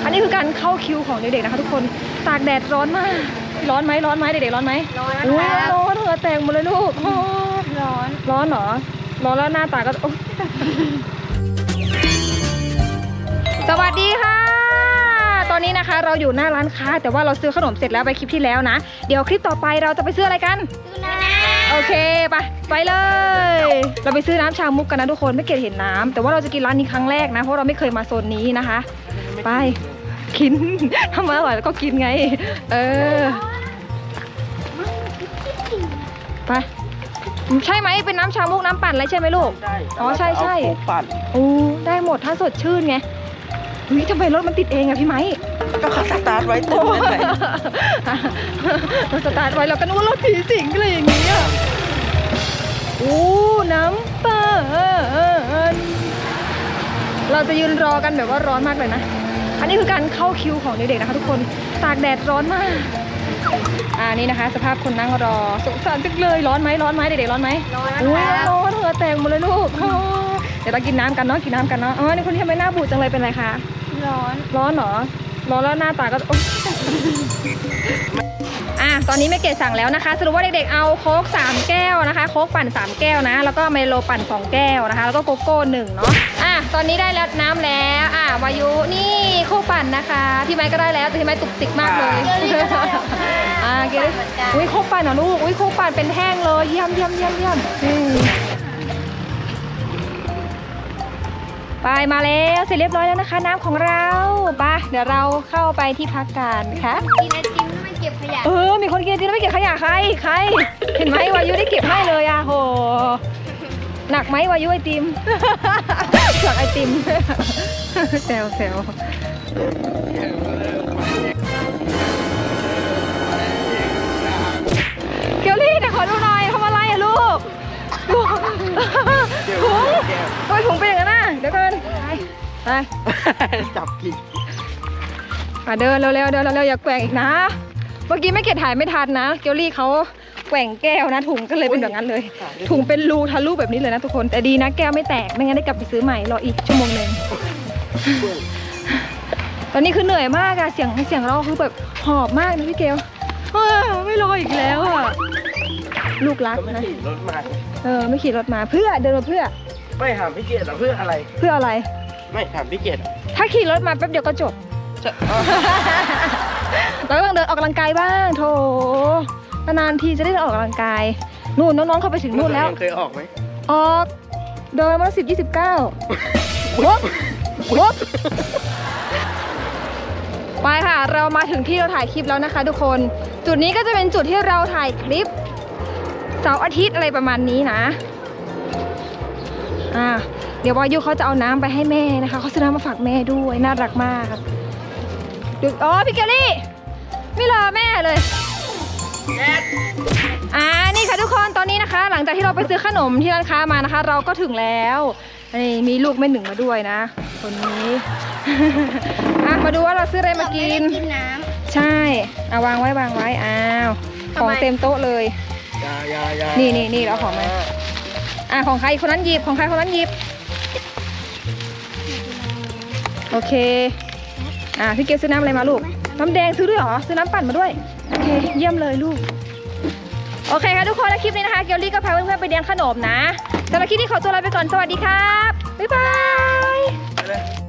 อันนี้คือการเข้าคิวของเด็กๆนะคะทุกคนตากแดดร้อนมากร้อนไหมเด็กๆร้อนไหมร้อนร้อนเหงื่อแตกหมดเลยลูกร้อนเหรอร้อนแล้วหน้าตาก็สวัสดีค่ะตอนนี้นะคะเราอยู่หน้าร้านค้าแต่ว่าเราซื้อขนมเสร็จแล้วไปคลิปที่แล้วนะเดี๋ยวคลิปต่อไปเราจะไปซื้ออะไรกันโอเคไปเลยเราไปซื้อน้ำชามุกกันนะทุกคนไม่เกดเห็นน้ำแต่ว่าเราจะกินร้านนี้ครั้งแรกนะเพราะเราไม่เคยมาโซนนี้นะคะไปกินทำมาอร่อยแล้วก็กินไงไปใช่ไหมเป็นน้ำชามุกน้ำปั่นอะไรใช่ไหมลูกอ๋อใช่ปั่นโอ้ได้หมดถ้าสดชื่นไงทำไมรถมันติดเองอะพี่ไม้ก็เขาสตาร์ทไว้เต็มเลยเราสตาร์ทไว้เราก็นึกว่ารถผีสิงอะไรอย่างเงี้ยโอ้น้ำปั่นเราจะยืนรอกันแบบว่าร้อนมากเลยนะอันนี้คือการเข้าคิวของเด็กๆนะคะทุกคนตากแดดร้อนมากนี่นะคะสภาพคนนั่งรอสงสารจังเลยร้อนไหมเด็กๆร้อนไหมร้อนเหงื่อแตกหมดเลยลูกเดี๋ยวเรากินน้ำกันเนาะอ๋อนี่คนที่ทำไมหน้าบูดจังเลยเป็นไรคะร้อนเหรอร้อนแล้วหน้าตาก็ตอนนี้แม่เกดสั่งแล้วนะคะสรุปว่าเด็กๆเอาโค้ก3แก้วนะคะโค้กปั่น3แก้วนะแล้วก็เมโลปั่น2แก้วนะคะแล้วก็โกโก้1เนาะตอนนี้ได้แล้วน้ำแล้ววายุนี่โค้กปั่นนะคะพี่ไม้ก็ได้แล้วแต่พี่ไม้ตุกติกมากเลยเกดอุ้ยโค้กปั่นเหรอลูกอุ้ยโค้กปั่นเป็นแท่งเลยเยี่ยมไปมาแล้วเสร็จเรียบร้อยแล้วนะคะน้ำของเราไปเดี๋ยวเราเข้าไปที่พักกันค่ะกินไอติมไม่เก็บขยะมีคนกินไอติมไม่เก็บขยะใครเห็นไหมวายุได้เก็บให้เลยโหหนักไหมวายุไอติมเผือกไอติมแซวเกียวลี่แต่ขอดูหน่อยทำอะไรลูกถุงทำไมถุงเป็นอย่างนั้นน่ะเดี๋ยวก่อนไปจับกินเดินเร็วอย่าแกว่งอีกนะเมื่อกี้ไม่เก็บถ่ายไม่ทันนะเกียวลี่เขาแกว่งแก้วนะถุงก็เลยเป็นแบบนั้นเลยถุงเป็นรูทะลุแบบนี้เลยนะทุกคนแต่ดีนะแก้วไม่แตกไม่งั้นได้กลับไปซื้อใหม่รออีกชั่วโมงนึงตอนนี้คือเหนื่อยมากเสียงเราคือแบบหอบมากนะพี่เกลไม่รออีกแล้วลูกรักนะไม่ขี่รถมาเพื่อเดินมาเพื่อไม่ถามพี่เกดเพื่ออะไรไม่ถามพี่เกดถ้าขี่รถมาแป๊บเดียวก็จบเราต้องเดินออกกำลังกายบ้างโถนานทีจะได้ออกกำลังกายนู่นน้องๆเขาไปถึงนู่นแล้วเคยออกไหมออกเดินมา10-29วบไปค่ะเรามาถึงที่เราถ่ายคลิปแล้วนะคะทุกคนจุดนี้ก็จะเป็นจุดที่เราถ่ายคลิปเสาร์อาทิตย์อะไรประมาณนี้นะเดี๋ยววายุเขาจะเอาน้ำไปให้แม่นะคะเขาซื้อน้ำมาฝากแม่ด้วยน่ารักมากพี่เกลลี่ไม่รอแม่เลยนี่ค่ะทุกคนตอนนี้นะคะหลังจากที่เราไปซื้อขนมที่ร้านค้ามานะคะเราก็ถึงแล้วนี่มีลูกแม่หนึ่งมาด้วยนะคนนี้มาดูว่าเราซื้ออะไรมากินใช่วางไว้ของเต็มโต๊ะเลยนี่เราของมาของใครคนนั้นหยิบโอเคพี่เกลซื้อน้ำอะไรมาลูกน้ำแดงซื้อด้วยเหรอซื้อน้ำปั่นมาด้วยโอเคเยี่ยมเลยลูกโอเคค่ะทุกคนและคลิปนี้นะคะเกลลี่ก็พาเพื่อนๆไปเลี้ยงขนมนะสำหรับคลิปนี้ขอตัวลาไปก่อนสวัสดีครับบ๊ายบาย